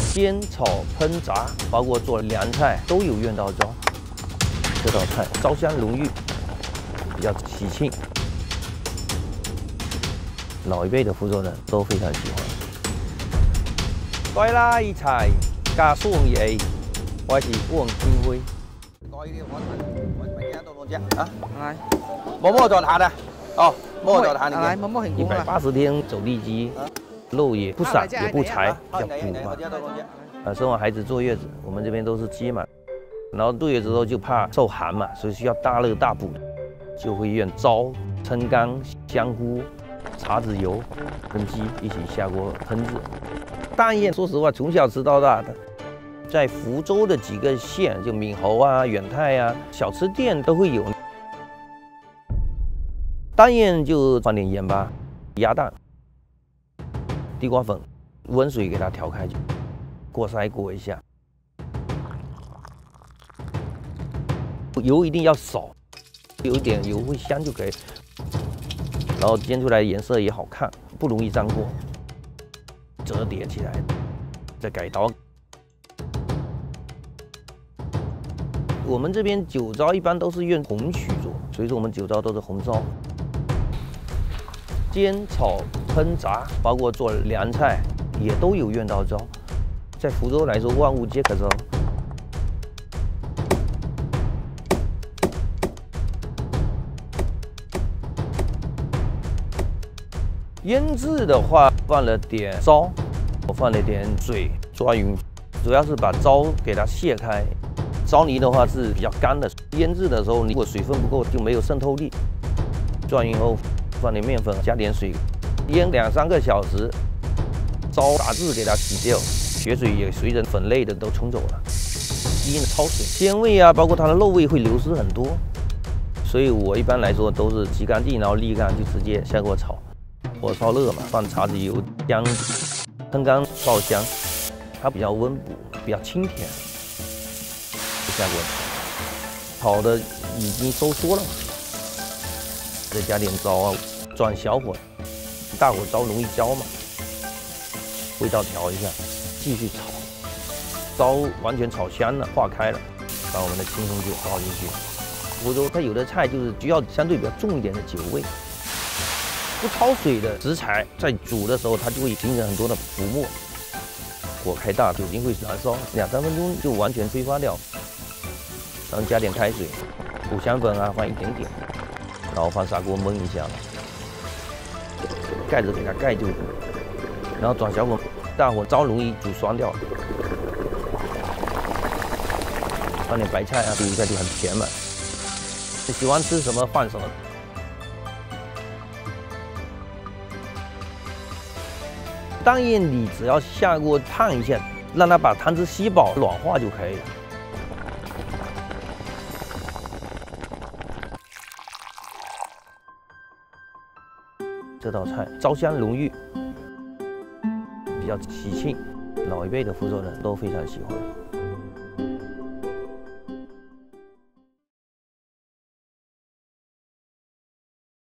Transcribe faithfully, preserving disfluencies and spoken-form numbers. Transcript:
煎、炒、烹、炸，包括做凉菜都有院道招。这道菜烧香浓郁，比较喜庆，老一辈的福州人都非常喜欢。该拉一菜加蒜叶，我是汪天辉。 có cái món mình mình nghe tôi luôn chứ hả? Này, Mổ mổ tròn hạt à? Ờ, mổ tròn hạt này, này. mổ mổ hình 一 cuốn 百 là 八十天走地鸡，肉也不散也不柴，叫 Này 补 này 嘛 tôi。nghe tôi luôn chứ. 呃，生完孩子坐月子，我们这边都是鸡嘛，然后坐月子之后就怕受寒嘛，所以需要大热大补，就会用糟、撑干、香菇、茶籽油跟鸡一起下锅烹制。大雁说实话从小吃到大的，在福州的几个县，就闽侯啊、远泰啊，小吃店都会有。大雁就放点盐巴、鸭蛋、地瓜粉，温水给它调开，过筛过一下，油一定要少，有一点油会香就可以。然后煎出来颜色也好看，不容易粘锅。折叠起来，再改刀。我们这边酒糟一般都是用红曲做，所以说我们酒糟都是红糟。煎、炒、烹、炸，包括做凉菜也都有院道糟。在福州来说，万物皆可糟。腌制的话，放了点糟，我放了点水抓匀，主要是把糟给它卸开。糟泥的话是比较干的，腌制的时候如果水分不够就没有渗透力。抓匀后放点面粉，加点水，腌两三个小时，糟杂质给它洗掉，血水也随着粉类的都冲走了，鸡呢焯水，鲜味啊，包括它的肉味会流失很多。所以我一般来说都是洗干净，然后沥干就直接下锅炒。火烧热嘛，放茶籽油、姜，撑干爆香，它比较温补，比较清甜。下锅炒，炒的已经收缩了嘛，再加点糟啊，转小火，大火糟容易焦嘛，味道调一下，继续炒，糟完全炒香了，化开了，把我们的青红酒倒进去。福州它有的菜就是需要相对比较重一点的酒味。不焯水的食材在煮的时候，它就会形成很多的浮沫。火开大，酒精会燃烧，两三分钟就完全挥发掉。然后加点开水，五香粉啊放一点点，然后放砂锅焖一下，盖子给它盖住，然后转小火，大火糟容易煮酸掉。放点白菜啊，煮一下就很甜嘛。你喜欢吃什么放什么。大雁你只要下锅烫一下，让它把汤汁吸饱，软化就可以了。这道菜糟香浓郁，比较喜庆，老一辈的福州人都非常喜欢。